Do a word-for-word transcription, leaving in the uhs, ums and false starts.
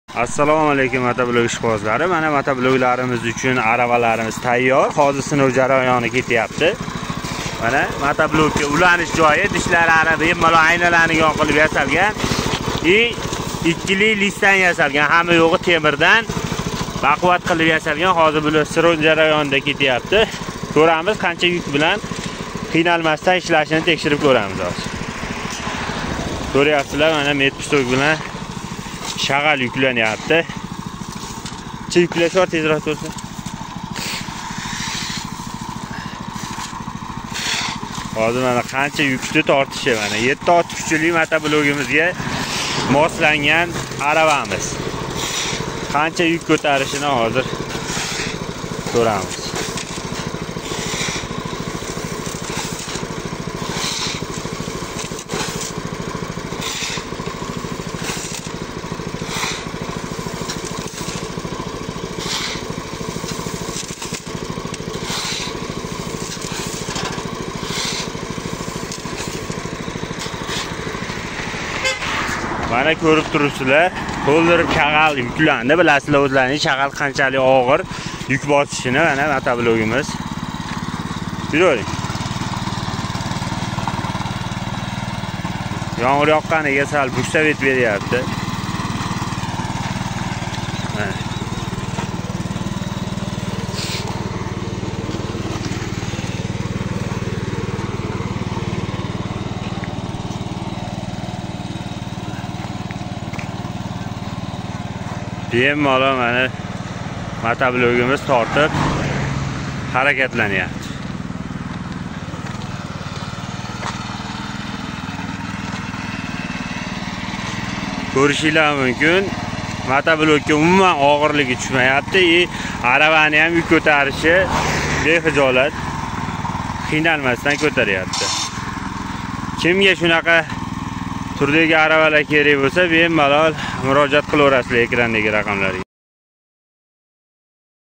Assalomu alaykum motoblog ishqibozlari. Mana motobloglarimiz uchun aravalarimiz tayyor. Hozir sinov jarayoni ketyapti. Mana motoblogga ulanish joyi, dishlari araba malol aynalariga yoqilib yasalgan. И ikkili listdan yasalgan, hamma yo'g'i temirdan baquvvat qilib yasalgan. Hozir bular sinov jarayonida ketyapti. Ko'ramiz qancha yuk bilan qiynalmasdan ishlashini tekshirib ko'ramiz hozir. Ko'ryapsizlar, mana metpistok bilan shag'al yuklanyapti. Chi yuklashor tezroq bo'lsin. Hozir mana qancha yukni tortishi, mana yetti ot kuchli motoblogimizga moslangan aravamiz. Qancha yuk ko'tarishini hozir ko'ramiz. Mana ko'rib turibsizlar, to'ldirib shag'al yuklandi. Bilasizlar o'zlaringiz shag'al qanchalik og'ir yuk bosishini. Mana motoblogimiz. Ko'ring. Yomg'ir yoqqaniga sal buksavet beryapti. Bemalol mana motoblogimiz tortib harakatlanyapti. Ko'rishingiz mumkin, motoblogga umuman og'irligi tushmayapti. Aravani ham yuk ko'tarishi bexijolat, qiynalmasdan ko'taryapti. Kimga shunaqa turdagi aravalar kerak bo'lsa, bemalol murojaat qilaverasizlar ekrandagi raqamlarga.